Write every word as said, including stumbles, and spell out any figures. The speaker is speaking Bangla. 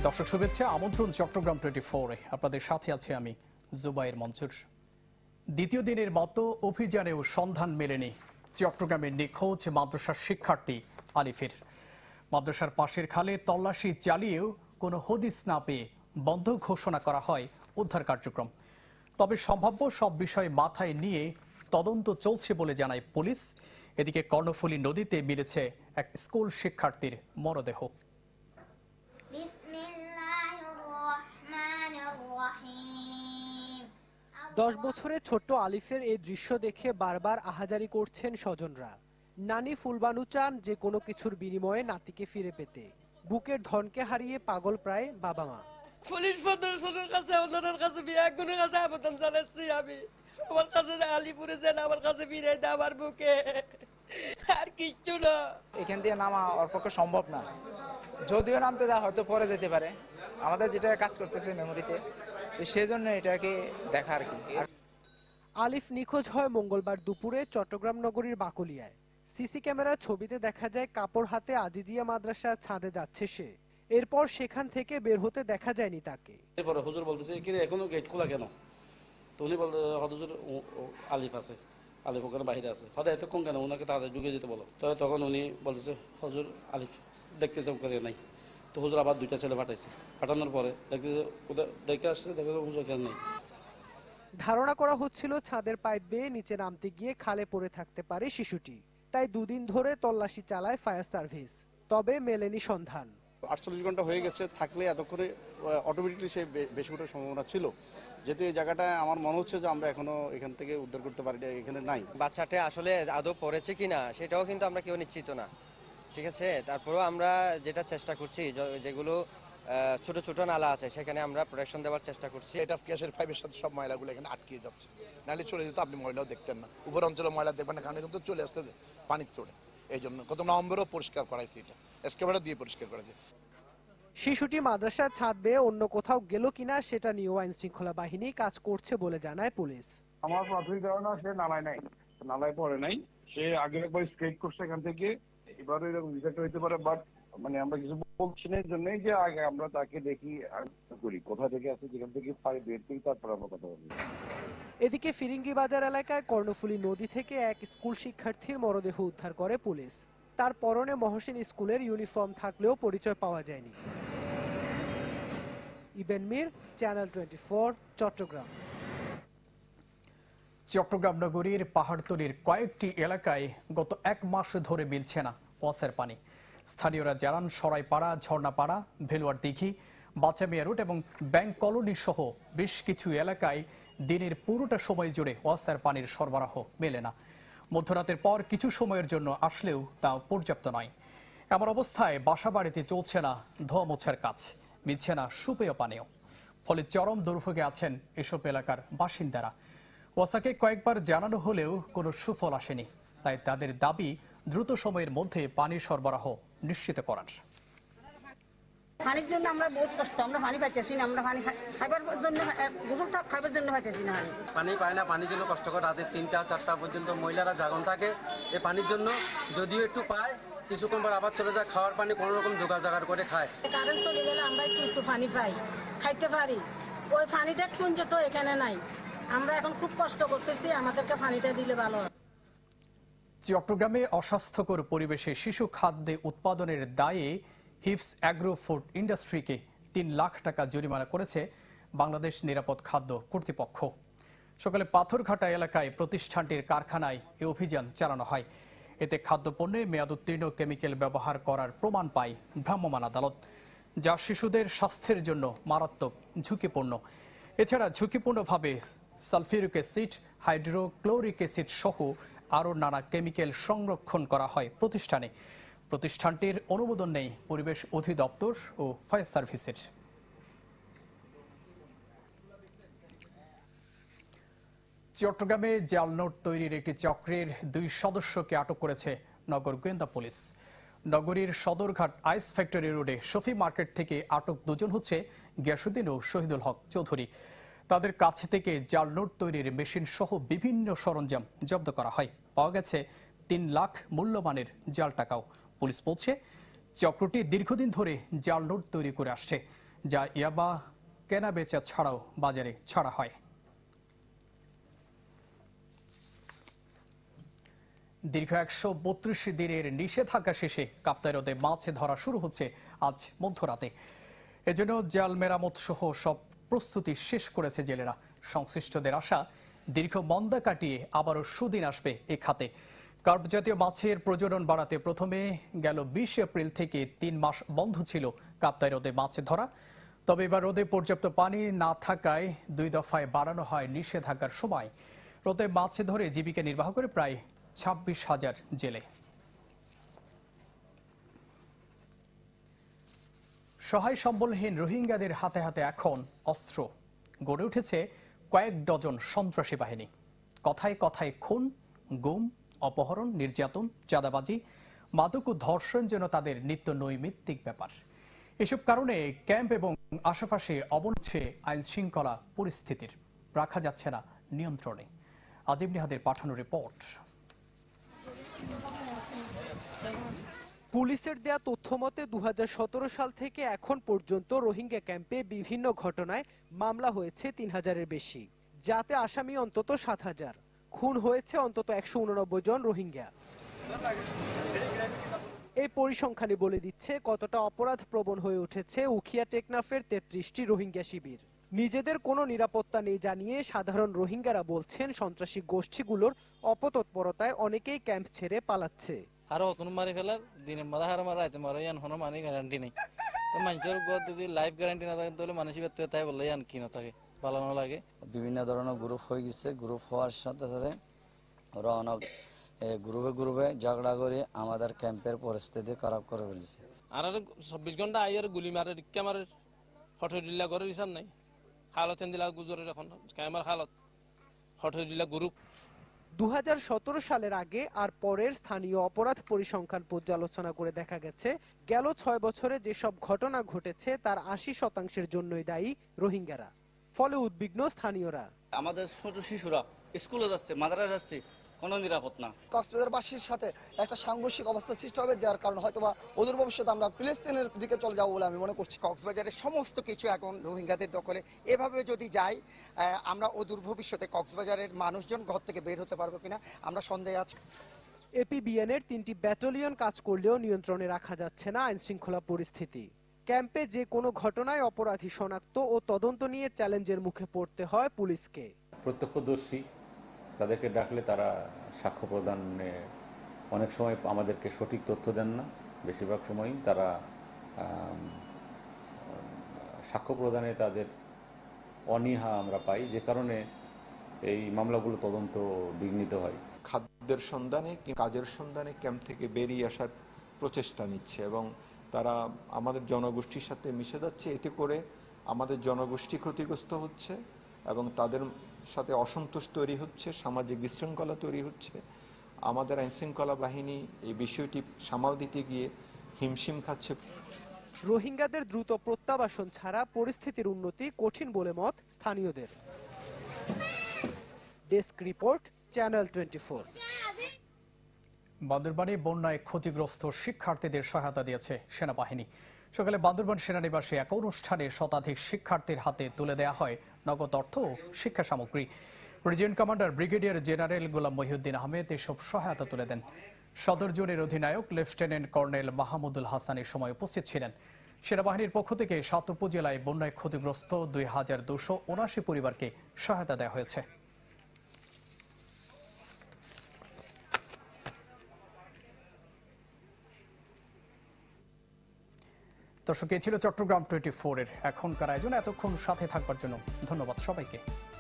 দর্শক শুভেচ্ছা, আমন্ত্রণ চট্টগ্রাম টোয়েন্টি ফোরে। আপনাদের সাথে আছে আমি জুবাইর মনসুর। দ্বিতীয় দিনের মতো অভিযানেও সন্ধান মেলেনি চট্টগ্রামের নিখোঁজ মাদ্রাসার শিক্ষার্থী আলিফের। মাদ্রাসার পাশের খালে তল্লাশি চালিয়েও কোনো হদিস না পেয়ে বন্ধ ঘোষণা করা হয় উদ্ধার কার্যক্রম। তবে সম্ভাব্য সব বিষয় মাথায় নিয়ে তদন্ত চলছে বলে জানায় পুলিশ। এদিকে কর্ণফুলী নদীতে মিলেছে এক স্কুল শিক্ষার্থীর মরদেহ। দশ বছরের ছোট্ট আলিফের এই দৃশ্য দেখে বারবার আহাজারি করছেন স্বজনরা। নানি ফুলবানু চান যে কোনো কিছুর বিনিময়ে নাতিকে ফিরে পেতে। বুকের ধনকে হারিয়ে পাগল প্রায় বাবা মা। পুলিশ প্রশাসনের কাছে, ওনাদের কাছে, একজনের কাছে আবেদন জানাচ্ছি আমি, আমার কাছে আলিপুরে যেন আমার কাছে ফিরে দেয় আমার বুকে, আর কিচ্ছু না। এখান দিয়ে নামা ওর পক্ষে সম্ভব না, যদিও নামতে দেওয়া হয়তো পরে যেতে পারে। আমাদের যেটা কাজ করতেছে মেমোরিতে, তো সেই জন্য এটাকে দেখা আর কি। আলিফ নিখোঁজ হয় মঙ্গলবার দুপুরে চট্টগ্রাম নগরীর বাকলিয়ায়। সিসি ক্যামেরার ছবিতে দেখা যায় কাপড় হাতে আজিজিয়া মাদ্রাসার ছাদে যাচ্ছে সে। এরপর সেখান থেকে বের হতে দেখা যায়নি তাকে। এরপরে হুজুর বলতেছে কি এখনো গেট খোলা কেন? তো উনি বলতে হুজুর আলিফ আছে, আলিফ ওখানে বাইরে আছে, হয়তো এতক্ষণ কেন ওনাকে তাড়াতাড়ি ঢুকে যেতে বলো। তো তখন উনি বলতেছে হুজুর আলিফ দেখতেছে ওখানে নাই। তো হুজুর আবার দুইটা ছেলে পাঠাইছে, পাঠানোর পরে দেখতেছে কোথায় দেখে আসছে, দেখে হুজুর কেন নেই। ধারণা করা হচ্ছিল ছাদের পাইপ বেয়ে নিচে নামতে গিয়ে খালে পড়ে থাকতে পারে শিশুটি। তাই দুদিন ধরে তল্লাশি চালায় ফায়ার সার্ভিস, তবে মেলেনি সন্ধান। আটচল্লিশ ঘন্টা হয়ে গেছে, থাকলে এতক্ষণে অটোমেটিকলি সে বেশি ওঠার সম্ভাবনা ছিল। যেহেতু এই জায়গাটা আমার মনে হচ্ছে যে আমরা এখনো এখান থেকে উদ্ধার করতে পারি, এখানে নাই। বাচ্চাটা আসলে আদৌ পড়েছে কিনা সেটাও কিন্তু আমরা কেউ নিশ্চিত না, ঠিক আছে। তারপরেও আমরা যেটা চেষ্টা করছি, যেগুলো ছোট ছোট নালা আছে সেখানে আমরা প্রোটেকশন দেওয়ার চেষ্টা করছি। এটা গ্যাসের পাইপের সাথে সব ময়লাগুলো এখানে আটকে যাচ্ছে, নাহলে চলে যেত, আপনি ময়লাও দেখতেন না। উপর অঞ্চলে ময়লা দেখবেন না, কারণে কিন্তু চলে আসতে পানির তোড়ে। এই জন্য গত নভেম্বরও পরিষ্কার করাইছি, এটা এসকেভারে দিয়ে পরিষ্কার করেছে। শিশুটি মাদ্রাসার ছাদ বেয়ে অন্য কোথাও গেল কিনা সেটা নিয়েও আইন শৃঙ্খলা বাহিনী কাজ করছে বলে জানায় পুলিশ। আমার প্রাথমিক ধারণা সে নালায় নাই, নালায় পড়ে নাই, সে আগে একবার স্কেট করছে এখান থেকে, এবারে এরকম বিষয়টা হইতে পারে। বাট মানে আমরা কিছু বলছি না, এই জন্যই যে আগে আমরা তাকে দেখি করি কোথা থেকে আসে, যেখান থেকে পাই বের করি, তারপর আমরা কথা বলি। এদিকে ফিরিঙ্গি বাজার এলাকায় কর্ণফুলী নদী থেকে এক স্কুল শিক্ষার্থীর মরদেহ উদ্ধার করে পুলিশ। তার পরনে মহসিন স্কুলের ইউনিফর্ম থাকলেও পরিচয় পাওয়া যায়নি। Eben Mir, channel twenty four, Chittagong. Chittagong নগরীর পাহাড়তলির কয়েকটি এলাকায় গত এক মাস ধরে মিলছে না ওয়াসার পানি। স্থানীয়রা জানান সরাইপাড়া, ঝর্ণাপাড়া, ভেলুয়ার দিঘি, বাচামিয়া রোড এবং ব্যাংক কলোনি সহ বেশ কিছু এলাকায় দিনের পুরোটা সময় জুড়ে ওয়াসার পানির সরবরাহ মেলে না। মধ্যরাতের পর কিছু সময়ের জন্য আসলেও তা পর্যাপ্ত নয়। এমন অবস্থায় বাসা বাড়িতে চলছে না ধোয়া মোছার কাজ, মিলছে না সুপেয় পানীয়। ফলে চরম দুর্ভোগে আছেন এসব এলাকার বাসিন্দারা। ওয়াসাকে কয়েকবার জানানো হলেও কোনো সুফল আসেনি। তাই তাদের দাবি দ্রুত সময়ের মধ্যে পানি সরবরাহ নিশ্চিত করার। পানির জন্য আমরা বহুত কষ্ট, আমরা পানি পাইতেছি না, আমরা পানি খাইবার জন্য গোসল খাইবার জন্য পাইতেছি না, পানি পায় না। পানির জন্য কষ্ট করে রাতে তিনটা চারটা পর্যন্ত মহিলারা জাগন থাকে এই পানির জন্য। যদিও একটু পায়, কিছুক্ষণ পর আবার চলে যায়, খাওয়ার পানি কোনো রকম জোগাড় জাগাড় করে খায়। কারেন্ট চলে গেলে আমরা একটু একটু পানি পাই, খাইতে পারি। ওই পানিটা শুনছে তো এখানে নাই, আমরা এখন খুব কষ্ট করতেছি, আমাদেরকে পানিটা দিলে ভালো হয়। চট্টগ্রামে অস্বাস্থ্যকর পরিবেশে শিশু খাদ্য উৎপাদনের দায়ে হিপস অ্যাগ্রো ফুড ইন্ডাস্ট্রিকে তিন লাখ টাকা জরিমানা করেছে বাংলাদেশ নিরাপদ খাদ্য কর্তৃপক্ষ। সকালে পাথরঘাটা এলাকায় প্রতিষ্ঠানটির কারখানায় এ অভিযান চালানো হয়। এতে খাদ্যপণ্যে মেয়াদোত্তীর্ণ কেমিক্যাল ব্যবহার করার প্রমাণ পায় ভ্রাম্যমাণ আদালত, যা শিশুদের স্বাস্থ্যের জন্য মারাত্মক ঝুঁকিপূর্ণ। এছাড়া ঝুঁকিপূর্ণভাবে সালফিউরিক অ্যাসিড, হাইড্রোক্লোরিক অ্যাসিড সহ আরও নানা কেমিক্যাল সংরক্ষণ করা হয় প্রতিষ্ঠানে। প্রতিষ্ঠানটির অনুমোদন নেই পরিবেশ অধিদপ্তর ও ফায়ার সার্ভিসের। চট্টগ্রামে জাল নোট তৈরির একটি চক্রের দুই সদস্যকে আটক করেছে নগর গোয়েন্দা পুলিশ। নগরীর সদরঘাট আইস ফ্যাক্টরি রোডে শফি মার্কেট থেকে আটক দুজন হচ্ছে গিয়াসুদ্দিন ও শহীদুল হক চৌধুরী। তাদের কাছে থেকে জাল নোট তৈরির মেশিন সহ বিভিন্ন সরঞ্জাম জব্দ করা হয়। পাওয়া গেছে তিন লাখ মূল্যমানের জাল টাকাও। পুলিশ বলছে চক্রটি দীর্ঘদিন ধরে জাল নোট তৈরি করে আসছে। যা ইয়াবা কেনা বেচা ছাড়াও বাজারে ছাড়া হয়। দীর্ঘ একশো বত্রিশ দিনের নিষেধাজ্ঞা শেষে কাপ্তাই হ্রদে মাছ ধরা শুরু হচ্ছে আজ মধ্যরাতে। এজন্য জাল মেরামত সহ সব প্রস্তুতি শেষ করেছে জেলেরা। সংশ্লিষ্টদের আশা, দীর্ঘ মন্দা কাটিয়ে আবারও সুদিন আসবে এ খাতে। কার্প জাতীয় মাছের প্রজনন বাড়াতে প্রথমে গেল বিশ এপ্রিল থেকে তিন মাস বন্ধ ছিল কাপ্তাই হ্রদে মাছ ধরা। তবে এবার হ্রদে পর্যাপ্ত পানি না থাকায় দুই দফায় বাড়ানো হয় নিষেধাজ্ঞার সময়। হ্রদে মাছ ধরে জীবিকা নির্বাহ করে প্রায় ছাব্বিশ হাজার জেলে। সহায় সম্বলহীন রোহিঙ্গাদের হাতে হাতে এখন অস্ত্র। গড়ে উঠেছে কয়েক ডজন সন্ত্রাসী বাহিনী। কথায় কথায় খুন, গুম, অপহরণ, নির্যাতন, চাঁদাবাজি, মাদক ও ধর্ষণ যেন তাদের নিত্য নৈমিত্তিক ব্যাপার। এসব কারণে ক্যাম্প এবং আশেপাশে অবনছে আইন শৃঙ্খলা পরিস্থিতির, রাখা যাচ্ছে না নিয়ন্ত্রণে। আজিম নিহাদের পাঠানো রিপোর্ট। পুলিশের দেয়া তথ্য মতে দু হাজার সতেরো সাল থেকে এখন পর্যন্ত রোহিঙ্গা ক্যাম্পে বিভিন্ন ঘটনায় মামলা হয়েছে তিন হাজারের বেশি, যাতে আসামি অন্তত সাত হাজার। খুন হয়েছে অন্তত একশো উননব্বই জন রোহিঙ্গা। এই পরিসংখ্যানই বলে দিচ্ছে কতটা অপরাধ প্রবণ হয়ে উঠেছে উখিয়া টেকনাফের তেত্রিশটি রোহিঙ্গা শিবির। নিজেদের কোনো নিরাপত্তা নেই জানিয়ে সাধারণ রোহিঙ্গারা বলছেন সন্ত্রাসী গোষ্ঠীগুলোর অপতৎপরতায় অনেকেই ক্যাম্প ছেড়ে পালাচ্ছে। আরো অতন মারি ফেলার দিনে মারা হার মারা আইতে মারা ইয়ান হনো মানি গ্যারান্টি নেই। তো মানুষের গদ যদি লাইফ গ্যারান্টি না থাকে তাহলে মানুষের ব্যক্তি তাই বললে ইয়ান কি না থাকে পালানো লাগে। বিভিন্ন ধরনের গ্রুপ হয়ে গেছে। গ্রুপ হওয়ার সাথে সাথে ওরা অনেক গ্রুপে গ্রুপে ঝগড়া করে আমাদের ক্যাম্পের পরিস্থিতি খারাপ করে ফেলছে। আর চব্বিশ ঘন্টা আইয়ার গুলি মারে রিক্কা মারে হঠডিল্লা করে হিসাব নাই। হালত দিলা গুজরের এখন ক্যামের হালত হঠডিল্লা গ্রুপ। দু হাজার সতেরো সালের আগে আর পরের স্থানীয় অপরাধ পরিসংখ্যান পর্যালোচনা করে দেখা গেছে গেল ছয় বছরে যেসব ঘটনা ঘটেছে তার আশি শতাংশের জন্যই দায়ী রোহিঙ্গারা। ফলে উদ্বিগ্ন স্থানীয়রা। আমাদের ছোট শিশুরা স্কুলে যাচ্ছে, মাদ্রাসা যাচ্ছে, কোনো নিরাপদ না। কক্সবাজারবাসীর সাথে একটা সাংঘর্ষিক অবস্থা সৃষ্টি হবে, যার কারণে হয়তোবা অদূর ভবিষ্যতে আমরা ফিলিস্তিনের দিকে চলে যাবো বলে আমি মনে করছি। কক্সবাজারের সমস্ত কিছু এখন রোহিঙ্গাদের দখলে। এভাবে যদি যাই আমরা অদূর ভবিষ্যতে কক্সবাজারের মানুষজন ঘর থেকে বের হতে পারবো কিনা আমরা সন্দেহে আছি। এপিবিএনের তিনটি ব্যাটালিয়ন কাজ করলেও নিয়ন্ত্রণে রাখা যাচ্ছে না আইন শৃঙ্খলা পরিস্থিতি। ক্যাম্পে যে কোনো ঘটনায় অপরাধী শনাক্ত ও তদন্ত নিয়ে চ্যালেঞ্জের মুখে পড়তে হয় পুলিশকে। প্রত্যক্ষদর্শী তাদেরকে ডাকলে তারা সাক্ষ্য প্রদানে অনেক সময় আমাদেরকে সঠিক তথ্য দেন না। বেশিরভাগ সময়ই তারা সাক্ষ্য প্রদানে তাদের অনীহা আমরা পাই, যে কারণে এই মামলাগুলো তদন্ত বিঘ্নিত হয়। খাদ্যের সন্ধানে, কাজের সন্ধানে ক্যাম্প থেকে বেরিয়ে আসার প্রচেষ্টা নিচ্ছে এবং তারা আমাদের জনগোষ্ঠীর সাথে মিশে যাচ্ছে। এতে করে আমাদের জনগোষ্ঠী ক্ষতিগ্রস্ত হচ্ছে এবং তাদের সাথে অসন্তোষ তৈরি হচ্ছে, সামাজিক বিশৃঙ্খলা তৈরি হচ্ছে। আমাদের আইনশৃঙ্খলা বাহিনী এই বিষয়টি সামাল দিতে গিয়ে হিমশিম খাচ্ছে। রোহিঙ্গাদের দ্রুত প্রত্যাবাসন ছাড়া পরিস্থিতির উন্নতি কঠিন বলে মত স্থানীয়দের। Desk report, channel twenty four. বান্দরবানে বন্যায় ক্ষতিগ্রস্ত শিক্ষার্থীদের সহায়তা দিয়েছে সেনাবাহিনী। সকালে বান্দরবান সেনানিবাসে এক অনুষ্ঠানে শতাধিক শিক্ষার্থীর হাতে তুলে দেওয়া হয় নগদ অর্থ ও শিক্ষা সামগ্রী। Region commander brigadier general Golam Mohiuddin Ahmed এসব সহায়তা তুলে দেন। সদর জোনের অধিনায়ক লেফটেন্যান্ট কর্নেল মাহমুদুল হাসানের সময় উপস্থিত ছিলেন। সেনাবাহিনীর পক্ষ থেকে সাত উপজেলায় বন্যায় ক্ষতিগ্রস্ত দুই হাজার দুশো উনাশি পরিবারকে সহায়তা দেওয়া হয়েছে। দর্শক, এই ছিল চট্টগ্রাম টোয়েন্টি ফোর এর এখনকার আয়োজন। এতক্ষণ সাথে থাকবার জন্য ধন্যবাদ সবাইকে।